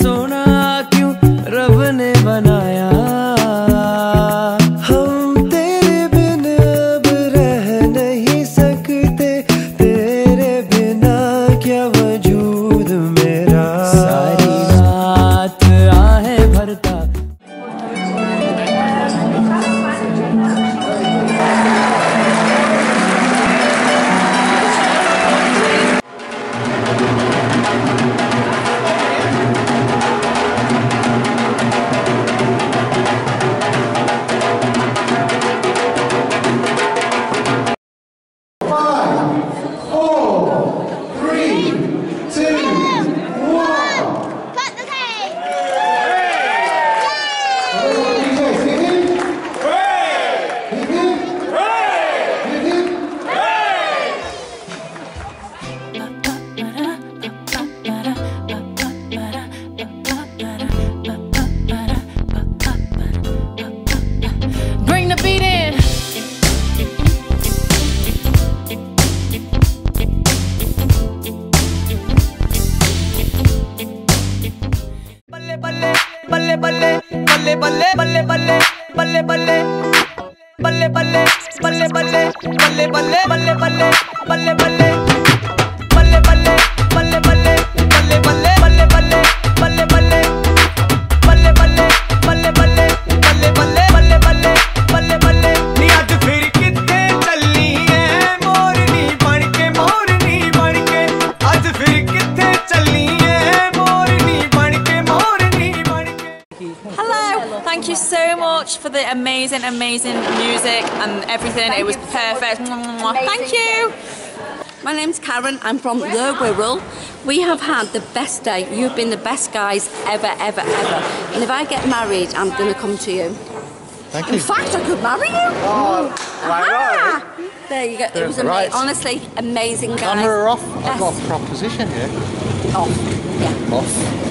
सोना क्यों रब ने बनाया। हम तेरे बिन अब रह नहीं सकते, तेरे बिना क्या वजूद मेरा। सारी रात आहें भरता। Thank you so much for the amazing music and everything. It was perfect. Thank you. My name's Karen. I'm from the Wirral. We have had the best day. You've been the best guys ever. And if I get married, I'm going to come to you. Thank you. In fact, I could marry you. Oh, right. There you go. It was amazing. Honestly, amazing guys. Camera off. I've got a proposition here. Off. Yeah. Off.